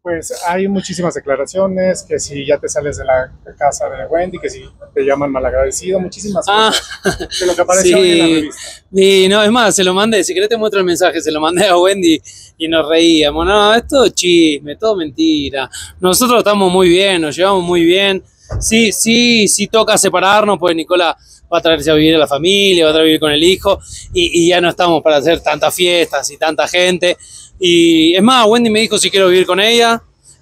Pues hay muchísimas declaraciones, que si ya te sales de la casa de Wendy, que si te llaman malagradecido, muchísimas Ah, cosas de lo que apareció hoy en la sí. revista. Y no, es más, se lo mandé, si querés te muestro el mensaje, se lo mandé a Wendy y nos reíamos. No, es todo chisme, todo mentira. Nosotros estamos muy bien, nos llevamos muy bien. Sí, sí, sí toca separarnos, pues Nicola va a traerse a vivir a la familia, va a traer a vivir con el hijo y ya no estamos para hacer tantas fiestas y tanta gente. Y es más, Wendy me dijo si quiero vivir con ella,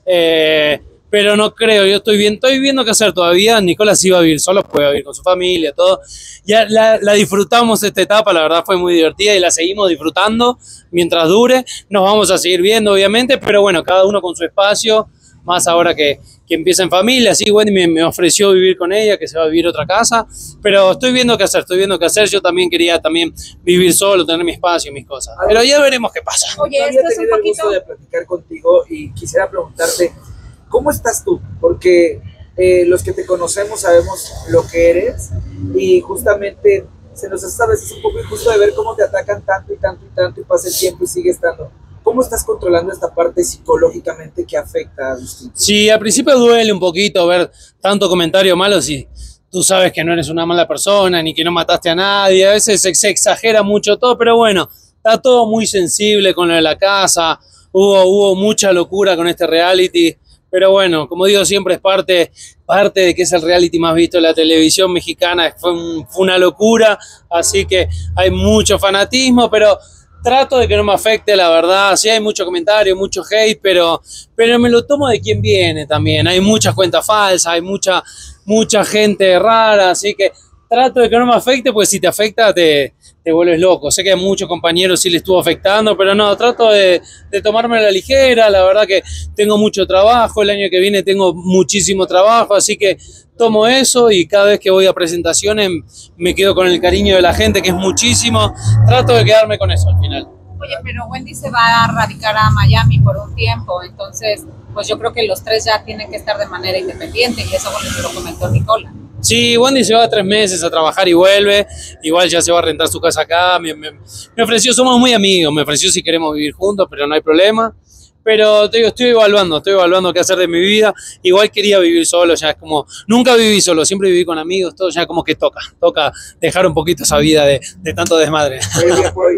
pero no creo, yo estoy viendo qué hacer todavía. Nicola sí va a vivir solo, puede vivir con su familia, todo. Ya la disfrutamos esta etapa, la verdad fue muy divertida y la seguimos disfrutando mientras dure. Nos vamos a seguir viendo, obviamente, pero bueno, cada uno con su espacio, más ahora que empieza en familia. Sí, Wendy me ofreció vivir con ella, que se va a vivir a otra casa, pero estoy viendo qué hacer, estoy viendo qué hacer. Yo también quería también vivir solo, tener mi espacio, mis cosas, pero ya veremos qué pasa. Oye, Yo había tenido el gusto de platicar contigo y quisiera preguntarte, ¿cómo estás tú? Porque los que te conocemos sabemos lo que eres y justamente se nos hace a veces un poco injusto de ver cómo te atacan tanto y tanto y tanto y pasa el tiempo y sigue estando. ¿Cómo estás controlando esta parte psicológicamente que afecta a Agustín? Sí, al principio duele un poquito ver tanto comentario malo si tú sabes que no eres una mala persona ni que no mataste a nadie. A veces se exagera mucho todo, pero bueno, está todo muy sensible con lo de la casa. Hubo mucha locura con este reality. Pero bueno, como digo, siempre es parte de que es el reality más visto de la televisión mexicana. Fue una locura, así que hay mucho fanatismo, pero trato de que no me afecte, la verdad. Sí hay mucho comentario, mucho hate, pero me lo tomo de quien viene también. Hay muchas cuentas falsas, hay mucha gente rara, así que trato de que no me afecte, porque si te afecta te vuelves loco. Sé que a muchos compañeros sí le estuvo afectando, pero no, trato de tomarme a la ligera. La verdad que tengo mucho trabajo, el año que viene tengo muchísimo trabajo, así que tomo eso y cada vez que voy a presentaciones me quedo con el cariño de la gente, que es muchísimo. Trato de quedarme con eso al final. Oye, pero Wendy se va a radicar a Miami por un tiempo, entonces pues yo creo que los tres ya tienen que estar de manera independiente y eso bueno, se lo comentó Nicola. Sí, Wendy se va 3 meses a trabajar y vuelve. Igual ya se va a rentar su casa acá. Me ofreció, somos muy amigos, me ofreció si queremos vivir juntos, pero no hay problema. Pero te digo, estoy evaluando qué hacer de mi vida. Igual quería vivir solo, ya es como, nunca viví solo, siempre viví con amigos, todo ya como que toca dejar un poquito esa vida de tanto desmadre. Oye, por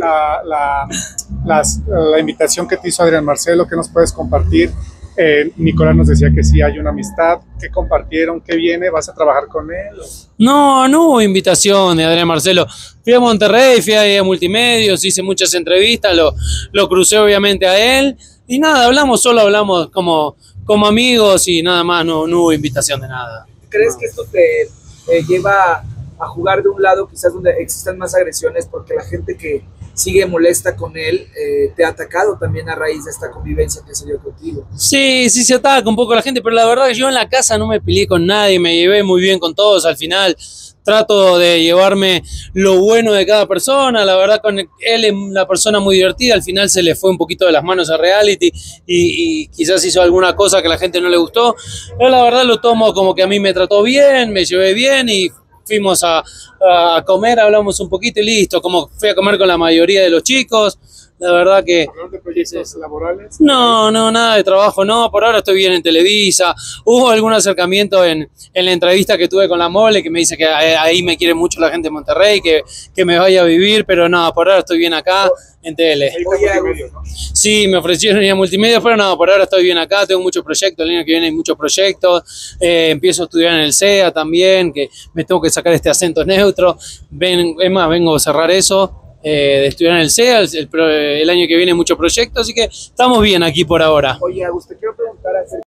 la invitación que te hizo Adrián Marcelo, ¿qué nos puedes compartir? Nicolás nos decía que sí hay una amistad, ¿qué compartieron? ¿Qué viene? ¿Vas a trabajar con él? No hubo invitación de Adrián Marcelo. Fui a Monterrey, fui a Multimedios, hice muchas entrevistas, lo crucé obviamente a él. Y nada, solo hablamos como amigos y nada más, no hubo invitación de nada. ¿Crees que esto te lleva a jugar de un lado quizás donde existan más agresiones porque la gente que sigue molesta con él te ha atacado también a raíz de esta convivencia que se dio contigo? Sí, se ataca un poco la gente, pero la verdad que yo en la casa no me peleé con nadie, me llevé muy bien con todos al final. Trato de llevarme lo bueno de cada persona. La verdad, con él es una persona muy divertida. Al final se le fue un poquito de las manos a reality y quizás hizo alguna cosa que a la gente no le gustó. Pero la verdad lo tomo como que a mí me trató bien, me llevé bien y fuimos a comer, hablamos un poquito y listo. Como fui a comer con la mayoría de los chicos. La verdad que... ¿Hablar de proyectos laborales? No, nada de trabajo, no, por ahora estoy bien en Televisa. Hubo algún acercamiento en la entrevista que tuve con la Mole, que me dice que ahí me quiere mucho la gente de Monterrey, que me vaya a vivir, pero no, por ahora estoy bien acá en tele. Oye, ¿no? Sí, me ofrecieron ir a Multimedia, pero no, por ahora estoy bien acá, tengo muchos proyectos, el año que viene hay muchos proyectos. Empiezo a estudiar en el CEA también, que me tengo que sacar este acento neutro. Es más, vengo a cerrar eso. De estudiar en el CEA, el año que viene muchos proyectos, así que estamos bien aquí por ahora. Oye, Agus, te quiero preguntar acerca